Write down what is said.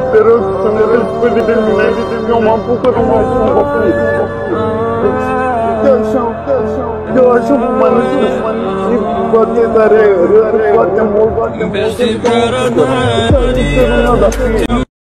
te rog să mă despări de mine, eu m-am apucat de mai sunt copii. Eu așa mă mănânc și foarte tare, foarte mult, foarte mult.